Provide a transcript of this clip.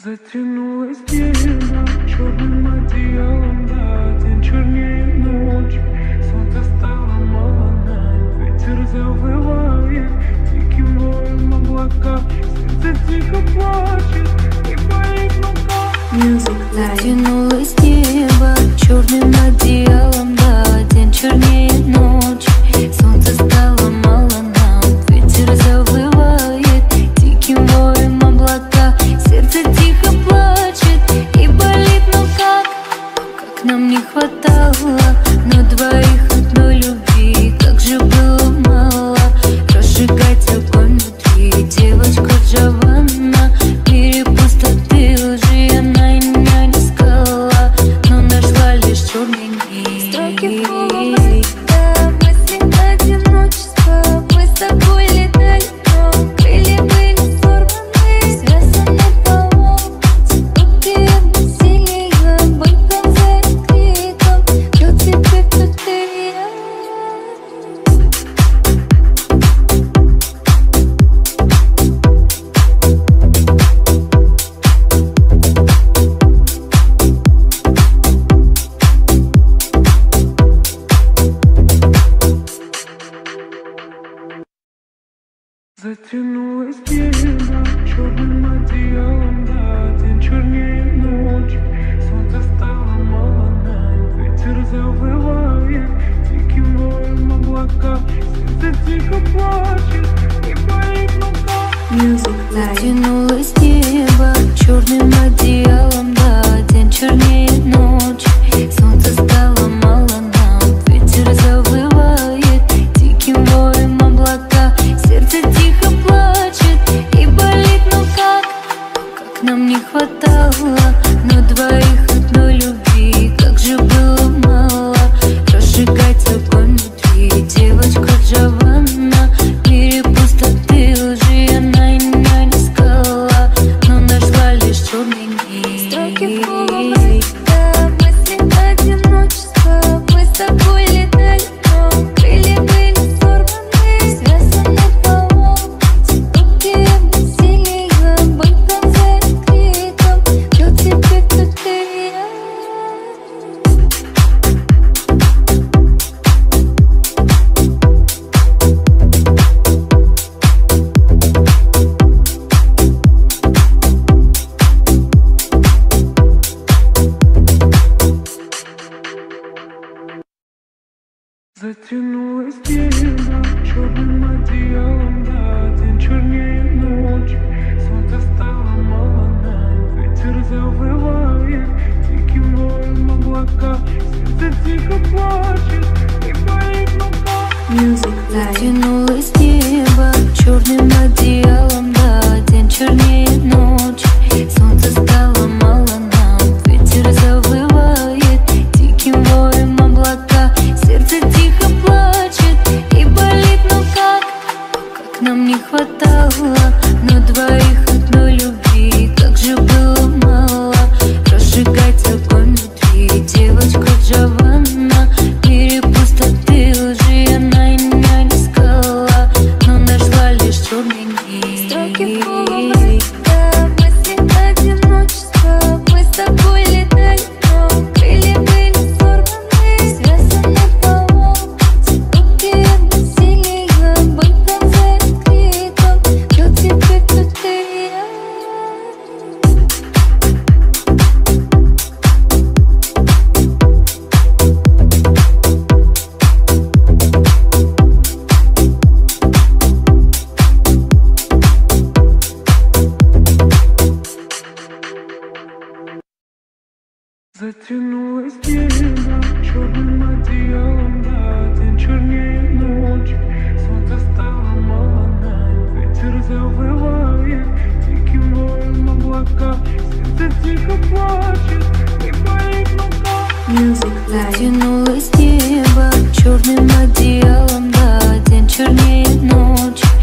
Затянулось небо черным одеялом, да, день чернее ночи. Солнце стало мало нам, ветер завывает диким воем облака. Сердце тихо плачет и болит нога. Затянулось небо черным одеялом, да, день чернее ночи. Солнце стало мало нам, ветер завывает диким воем облака. Сердце тихо плачет и болит, но как нам не хватало на двоих одной любви. Как же было мало разжигать огонь внутри. Девочка Джованна, в мире пустоты лжи она меня не искала, но нашла лишь черные дни. Строки полумрака, мысли одиночества. Мы с тобой летали, но крылья были сорваны. Связаны по локоть, руки обессилия. Боль пронзает криком, бьет тебя тут и я. Затянулось небо черным одеялом, да, день чернее ночи. Солнце стало мало нам, ветер завывает диким воем облака. Сердце тихо плачет и болит нога. Затянулось небо черным одеялом, да, день чернее ночи. Солнце стало мало нам, ветер завывает диким воем облака. Сердце тихо плачет и болит, но как нам не хватало на двоих одной любви. Как же было мало разжигать огонь внутри. Девочка Джованна, в мире пустоты лжи она меня не искала, но нашла лишь черные дни. Строки полумрака, мысли одиночества. Мы с тобой летали, но крылья были сорваны. Связаны по локоть, руки обессилия. Боль пронзает криком, бьет тебя тут и я. Затянулось небо черным одеялом, да, день чернее ночи. Солнце стало мало нам, ветер завывает диким воем облака. Сердце тихо плачет и болит нога. Затянулось небо черным одеялом, да, день чернее ночи. Солнце стало мало нам, ветер завывает диким воем облака. Сердце тихо плачет и болит, но как нам не хватало на двоих одной любви. Как же было мало разжигать огонь внутри. Девочка Джованна, в мире пустоты лжи она меня не искала, но нашла лишь черные дни. Строки полумрака, мысли одиночества. Мы с тобой летали, но крылья были сорваны. Связаны по локоть, руки обессилия. Боль пронзает криком, бьет тебя тут и я. Затянулось небо черным одеялом, да, день чернее ночи. Солнце стало мало нам, ветер завывает диким воем облака. Сердце тихо плачет и болит нога. Затянулось небо черным одеялом, да, день чернее ночи.